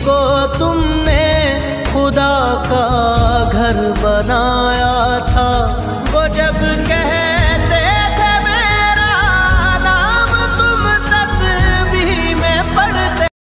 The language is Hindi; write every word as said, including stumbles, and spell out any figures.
को तुमने खुदा का घर बनाया था। वो जब